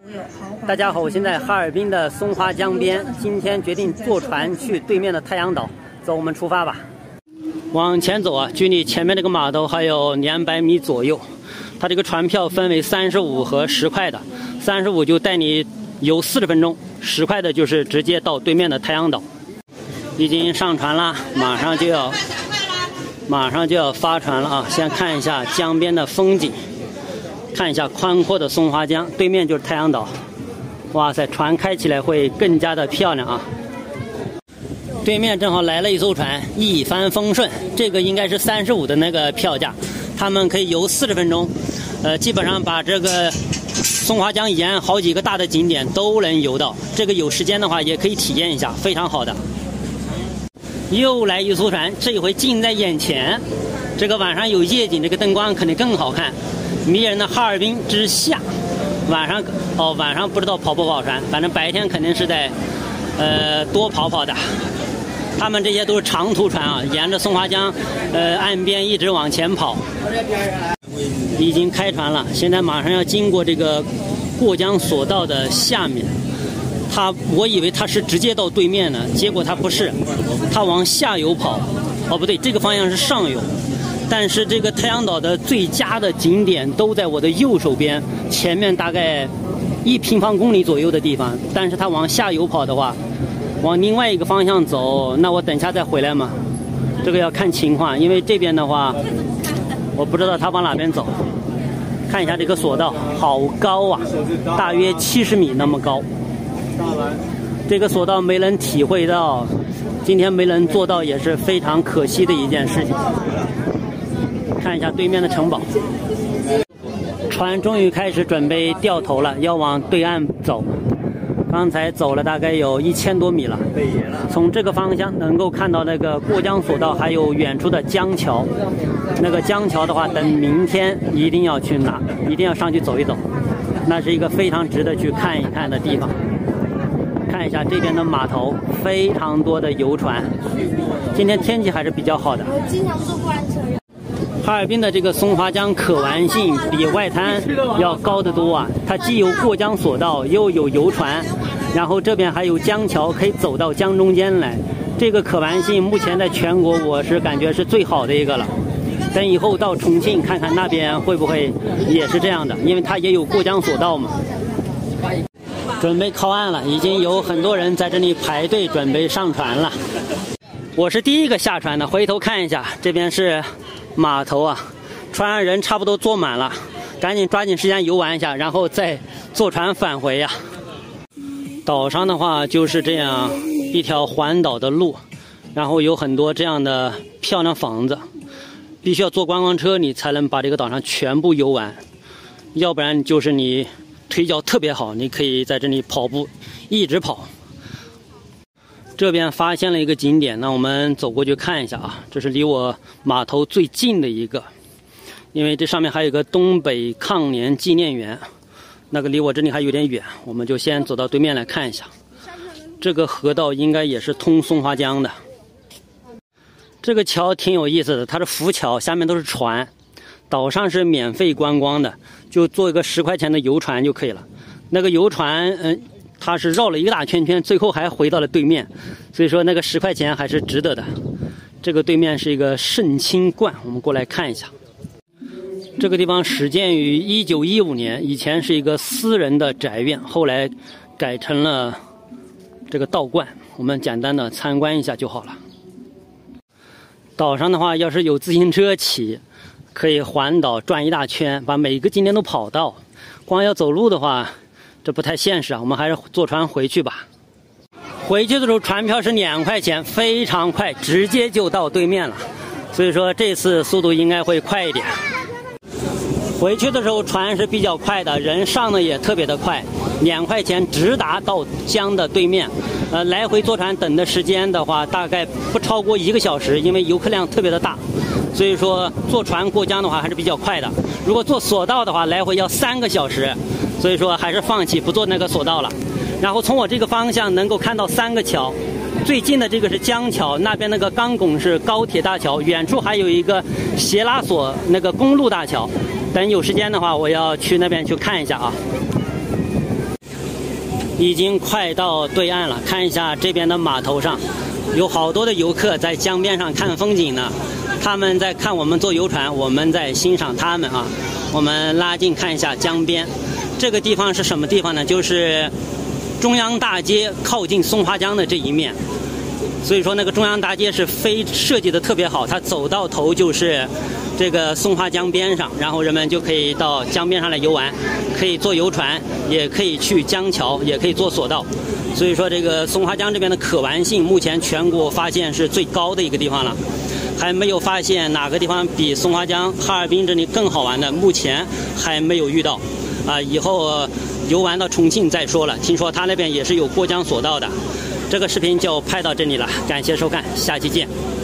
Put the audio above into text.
大家好，我现在哈尔滨的松花江边，今天决定坐船去对面的太阳岛。走，我们出发吧。往前走啊，距离前面这个码头还有200米左右。它这个船票分为35和10块的，35就带你游40分钟，10块的就是直接到对面的太阳岛。已经上船了，马上就要发船了啊！先看一下江边的风景，看一下宽阔的松花江，对面就是太阳岛。哇塞，船开起来会更加的漂亮啊！对面正好来了一艘船，一帆风顺，这个应该是35的那个票价，他们可以游40分钟，基本上把这个松花江沿好几个大的景点都能游到。这个有时间的话也可以体验一下，非常好的。又来一艘船，这一回近在眼前，这个晚上有夜景，这个灯光肯定更好看。迷人的哈尔滨之夏，晚上不知道跑不跑船，反正白天肯定是得多跑跑的。他们这些都是长途船啊，沿着松花江岸边一直往前跑。已经开船了，现在马上要经过这个过江索道的下面。我以为它是直接到对面的，结果它不是，它往下游跑。哦，不对，这个方向是上游。但是这个太阳岛的最佳的景点都在我的右手边，前面大概1平方公里左右的地方。但是它往下游跑的话，往另外一个方向走，那我等一下再回来嘛。这个要看情况，因为这边的话，我不知道它往哪边走。看一下这个索道，好高啊，大约70米那么高。这个索道没能体会到，今天没能做到，也是非常可惜的一件事情。看一下对面的城堡，船终于开始准备掉头了，要往对岸走。刚才走了大概有1000多米了，从这个方向能够看到那个过江索道，还有远处的江桥。那个江桥的话，等明天一定要去拿，一定要上去走一走，那是一个非常值得去看一看的地方。看一下这边的码头，非常多的游船。今天天气还是比较好的。 我经常坐过山车。 哈尔滨的这个松花江可玩性比外滩要高得多啊！它既有过江索道，又有游船，然后这边还有江桥，可以走到江中间来。这个可玩性目前在全国我是感觉是最好的一个了。等以后到重庆看看那边会不会也是这样的，因为它也有过江索道嘛。准备靠岸了，已经有很多人在这里排队准备上船了。我是第一个下船的，回头看一下，这边是码头啊，船上人差不多坐满了，赶紧抓紧时间游玩一下，然后再坐船返回呀。岛上的话就是这样一条环岛的路，然后有很多这样的漂亮房子，必须要坐观光车你才能把这个岛上全部游玩，要不然就是你腿脚特别好，你可以在这里跑步一直跑。这边发现了一个景点，那我们走过去看一下啊，这是离我码头最近的一个，因为这上面还有个东北抗联纪念园，那个离我这里还有点远，我们就先走到对面来看一下。这个河道应该也是通松花江的。这个桥挺有意思的，它是浮桥，下面都是船，岛上是免费观光的，就坐一个10块钱的游船就可以了。那个游船它是绕了一个大圈圈，最后还回到了对面，所以说那个10块钱还是值得的。这个对面是一个盛清观，我们过来看一下。这个地方始建于1915年，以前是一个私人的宅院，后来改成了这个道观，我们简单的参观一下就好了。岛上的话，要是有自行车骑，可以环岛转一大圈，把每个景点都跑到。光要走路的话，这不太现实啊，我们还是坐船回去吧。回去的时候船票是2块钱，非常快，直接就到对面了，所以说这次速度应该会快一点。回去的时候船是比较快的，人上的也特别的快，2块钱直达到江的对面。来回坐船等的时间的话，大概不超过1个小时，因为游客量特别的大，所以说坐船过江的话还是比较快的。如果坐索道的话，来回要3个小时，所以说还是放弃不坐那个索道了。然后从我这个方向能够看到3个桥，最近的这个是江桥，那边那个钢拱是高铁大桥，远处还有一个斜拉索那个公路大桥。等有时间的话，我要去那边去看一下啊。 已经快到对岸了，看一下这边的码头上，有好多的游客在江边上看风景呢。他们在看我们坐游船，我们在欣赏他们啊。我们拉近看一下江边，这个地方是什么地方呢？就是中央大街靠近松花江的这一面。所以说那个中央大街是设计的特别好，它走到头就是这个松花江边上，然后人们就可以到江边上来游玩，可以坐游船，也可以去江桥，也可以坐索道。所以说这个松花江这边的可玩性，目前全国发现是最高的一个地方了，还没有发现哪个地方比松花江哈尔滨这里更好玩的，目前还没有遇到。以后游玩到重庆再说了，听说他那边也是有过江索道的。这个视频就拍到这里了，感谢收看，下期见。